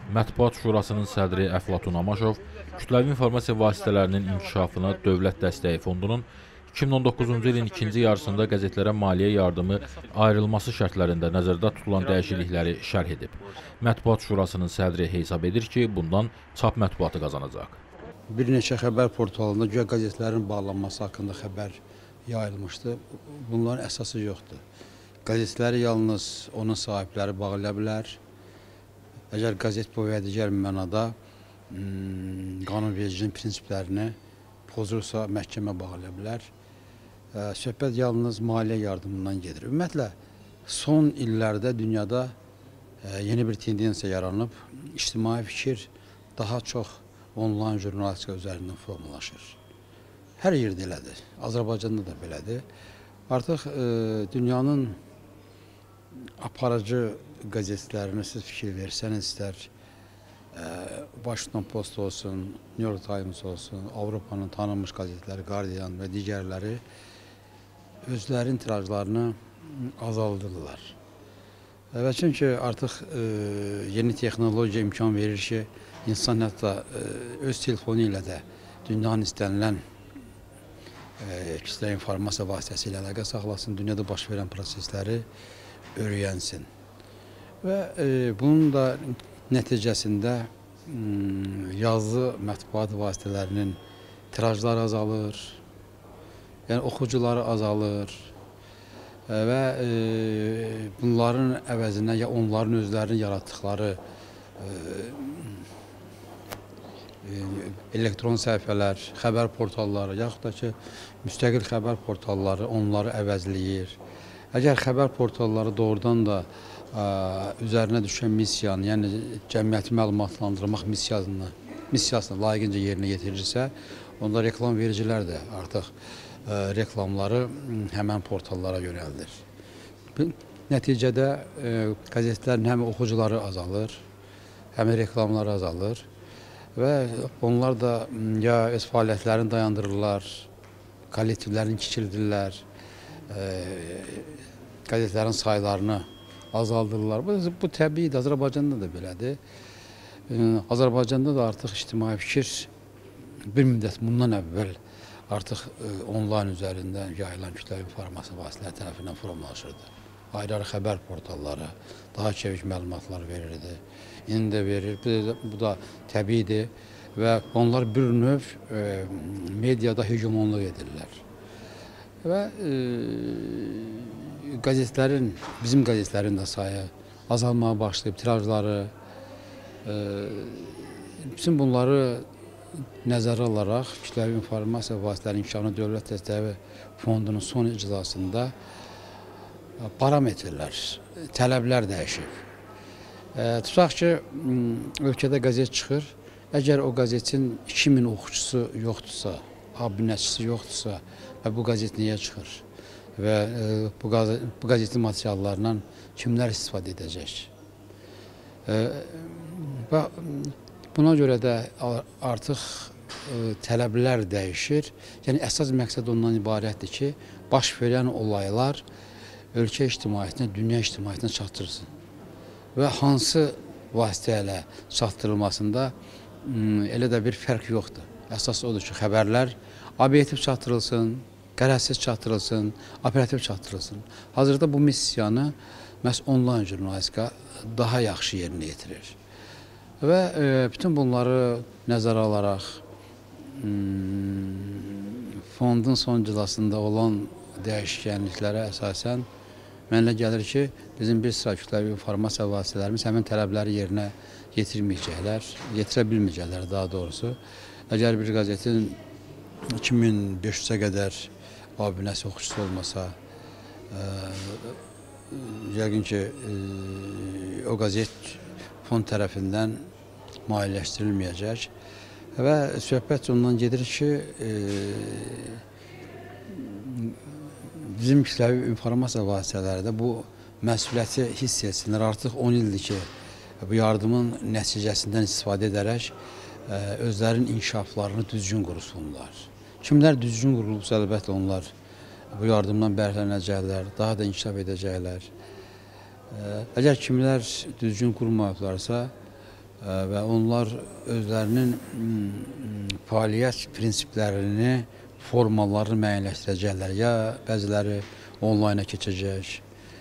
Mətbuat Şurasının sədri Əflatun Amaşov kütləvi informasiya vasitələrinin inkişafına Dövlət Dəstəyi Fondunun 2019-cu ilin ikinci yarısında qəzetlərə maliyyə yardımı ayrılması şərtlərində nəzərdə tutulan dəyişiklikləri şərh edib. Mətbuat Şurasının sədri hesab edir ki, bundan çap mətbuatı qazanacaq. Bir neçə xəbər portalında güya qəzetlərin bağlanması haqqında xəbər yayılmışdı. Bunların əsası yoxdur. Qəzetləri yalnız onun sahibləri bağlaya bilər. Əgər qəzet bu və digər mənada qanunvericiliyin prinsiplərini pozursa, məhkəmə bağlaya bilər. Söhbət yalnız maliyyə yardımından gedir. Ümumiyyətlə, son illərdə dünyada yeni bir tendensiya yaranıb, ictimai fikir daha çox onlayn jurnalistika üzərindən formalaşır. Hər yerdə elədir, Azərbaycanda da belədir. Artıq dünyanın aparıcı qəzetlərini siz fikir versəniz, istər Washington Post olsun, New York Times olsun, Avropanın tanınmış qəzetləri, Guardian və digərləri özlərinin tirajlarını azaldırırlar. Və çünki artıq yeni texnologiya imkan verir ki, insan hətta öz telefonu ilə də dünyanın istənilən kütləvi informasiya vasitəsilə əlaqə saxlasın, dünyada baş verən prosesləri öyrənsin. Və bunun da nəticəsində yazılı mətbuat vasitələrinin tirajları azalır, yəni oxucuları azalır və bunların əvəzinə ya onların özlərinin yaratdıqları elektron səhifələr, xəbər portalları, yaxud da ki, müstəqil xəbər portalları onları əvəzləyir. Əgər xəbər portalları doğrudan da üzərinə düşən missiyanı, yəni cəmiyyəti məlumatlandırmaq missiyasını layiqincə yerinə yetirirsə, onda reklam vericilər də artıq reklamları həmən portallara yönəldir. Nəticədə qəzetlərin həm oxucuları azalır, həm reklamları azalır və onlar da ya öz fəaliyyətlərini dayandırırlar, kollektivlərini kiçildirlər, qəzetlərin saylarını azaldırırlar. Bu təbiidir, Azərbaycanda da belədir. Azərbaycanda da artıq ictimai fikir bir müddət bundan əvvəl artıq onlayn üzərindən yayılan kütləvi informasiya vasitələri tərəfindən formalaşırdı. Ayrı-ayrı xəbər portalları daha çevik məlumatlar verirdi. İndi də verir. Bu da təbiidir və onlar bir növ mediada hegemonluq edirlər. Və qəzetlərin, bizim qəzetlərin də sayı azalmaya başlayıb, tirajları, bütün bunları nəzərə alaraq kütləvi informasiya vasitələrinin inkişafına Dövlət Dəstəyi Fondunun son iclasında parametrlər, tələblər dəyişib. Tutaq ki, ölkədə qəzet çıxır, əgər o qəzetin 2000 oxucusu yoxdursa, abunəçisi yoxdursa və bu qəzet niyə çıxır və bu qəzetin materiallarından kimlər istifadə edəcək? Və buna görə də artıq tələblər dəyişir. Yəni, əsas məqsəd ondan ibarətdir ki, baş verən olaylar ölkə ictimaiyyətinə, dünya ictimaiyyətinə çatdırsın. Və hansı vasitə ilə çatdırılmasında elə də bir fərq yoxdur. Əsas odur ki, xəbərlər obyektiv çatdırılsın, qərəzsiz çatdırılsın, operativ çatdırılsın. Hazırda bu missiyanı məhz onlayn jurnalistika daha yaxşı yerinə yetirir. Və bütün bunları nəzərə alaraq fondun son iclasında olan dəyişkənliklərə əsasən mənə gəlir ki, bizim bir sıra kütləvi informasiya vasitələrimiz həmin tələbləri yerinə yetirə bilməyəcəklər daha doğrusu. Əgər bir qəzetin 2500-ə qədər abunəsi, oxucusu olmasa, yəqin ki, o qəzet fond tərəfindən maliyyələşdirilməyəcək və söhbət ondan gedir ki, bizim kütləvi informasiya vasitələrində bu məsuliyyəti hiss etsinlər. Artıq 10 ildir ki, bu yardımın nəticəsindən istifadə edərək özlərinin inkişaflarını düzgün qursunlar. Kimlər düzgün qurulubsa, əlbəttə onlar bu yardımdan bəhrələnəcəklər, daha da inkişaf edəcəklər. Əgər kimlər düzgün qurmayıblarsa, və onlar özlərinin fəaliyyət prinsiplərini, formalarını müəyyənləşdirəcəklər. Ya bəziləri onlayna keçəcək,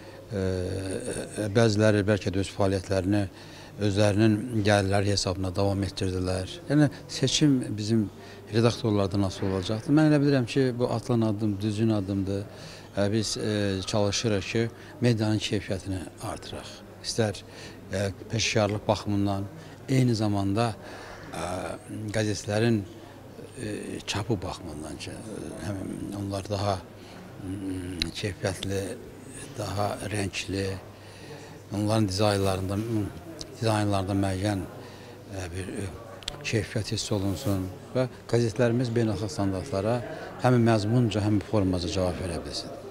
bəziləri bəlkə də öz fəaliyyətlərini özlərinin gəlirləri hesabına davam etdirdilər. Yəni seçim bizim redaktorlardan asılı olacaqdır. Mən elə bilirəm ki, bu atılan addım düzgün addımdır. Biz çalışırıq ki, medianın keyfiyyətini artıraq. İstər peşəkarlıq baxımından, eyni zamanda qəzetlərin çapı baxımından ki, onlar daha keyfiyyətli, daha rəngli, onların dizaynlarında müəyyən bir keyfiyyət hiss olunsun və qəzetlərimiz beynəlxalq standartlara həm məzmunca, həm formaca cavab verə bilsin.